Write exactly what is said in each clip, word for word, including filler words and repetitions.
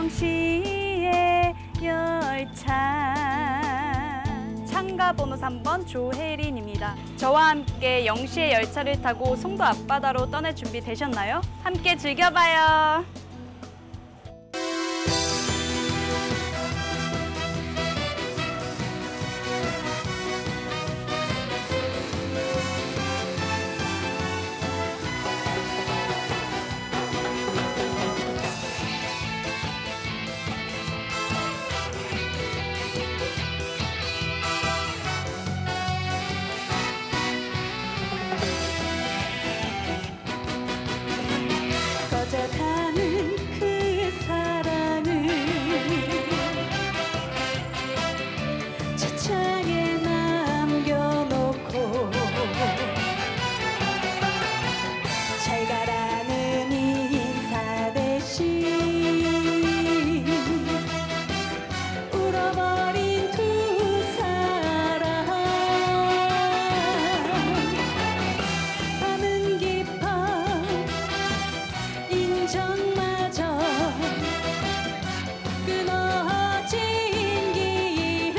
영시의 열차. 참가 번호 삼 번 조혜린입니다. 저와 함께 영시의 열차를 타고 송도 앞바다로 떠날 준비 되셨나요? 함께 즐겨봐요. 꺼져가는 그 사랑을 차창에 남겨놓고 잘 가라는 인사 대신 울어버린 두 사람. 밤은 깊어 인정마저 끊어진 길에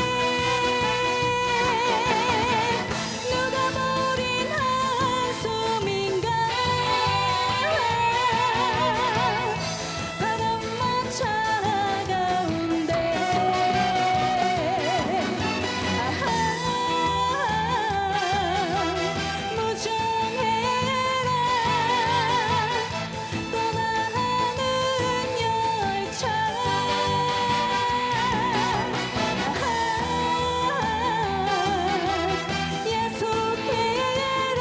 누가 버린 한숨인가. 바람만 차가운데 아하 무정해라. 떠나는 열차. 아하 약속해라.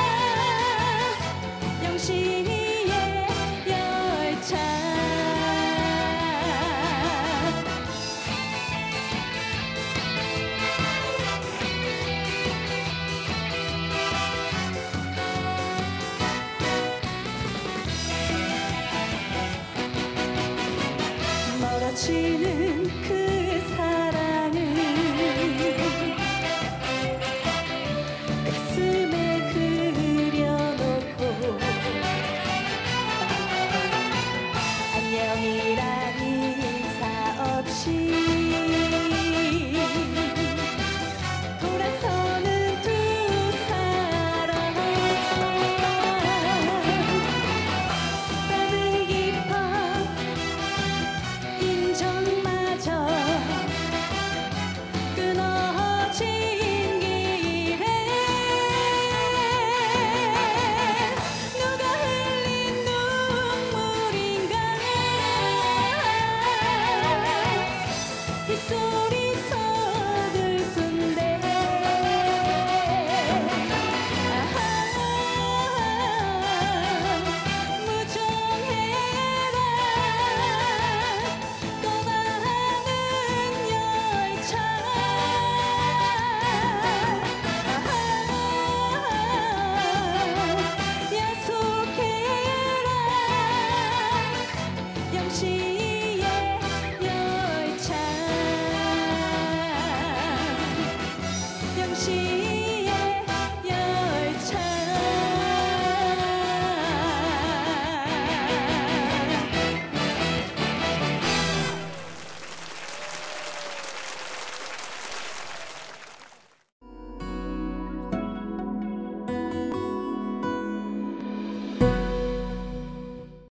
영시의 열차. 멀어지는